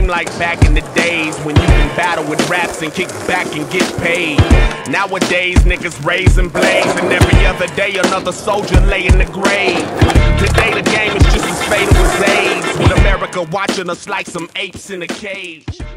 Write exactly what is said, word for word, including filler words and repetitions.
like back in the days when you can battle with raps and kick back and get paid. Nowadays, niggas raising blades, and every other day another soldier lay in the grave. Today the game is just as fatal as AIDS, with America watching us like some apes in a cage.